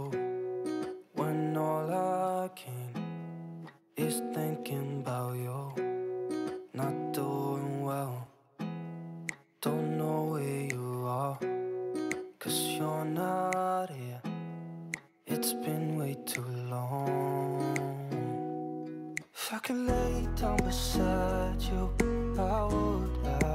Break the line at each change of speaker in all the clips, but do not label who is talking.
when all I can is thinking about you. Not doing well, don't know where you are, 'cause you're not here. It's been way too long. If I could lay down beside you, I would,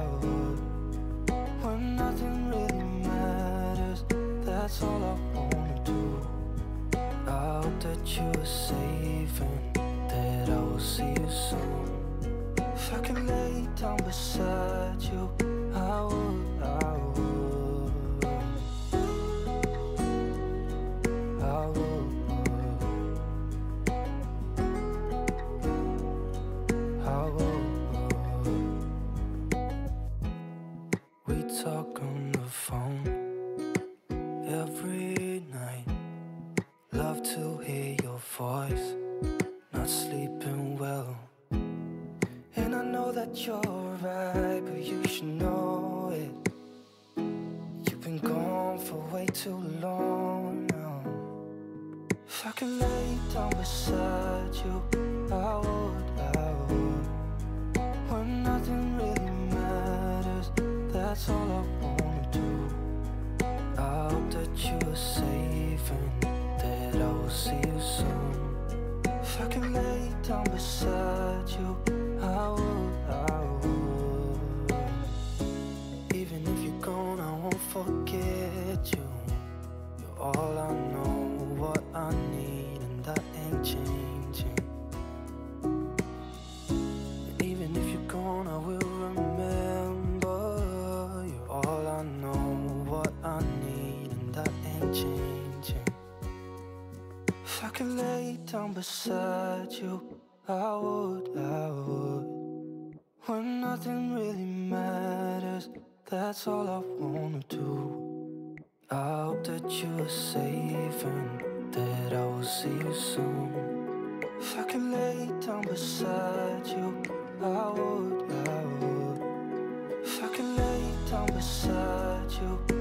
when nothing really matters, that's all I wanna do. I hope that you are safe and that I will see you soon. If I could lay down beside you, I would, I would, I would, I would. We talk on the phone every night. Love to hear your voice, not sleeping well. And I know that you're right, but you should know it. You've been gone for way too long now. If I could lay down beside you, I would, I would. When nothing really matters, that's all I wanna do. I hope that you are safe and that I will see you soon. If I could lay down beside you, I would, I would. Even if you're gone, I won't forget you. You're all I know, what I need, and that ain't changing. And even if you're gone, I will remember. You're all I know, what I need, and that ain't changing. If I could lay down beside you, I would, I would. When nothing really matters, that's all I wanna do. I hope that you are safe and that I will see you soon. If I could lay down beside you, I would, I would. If I could lay down beside you,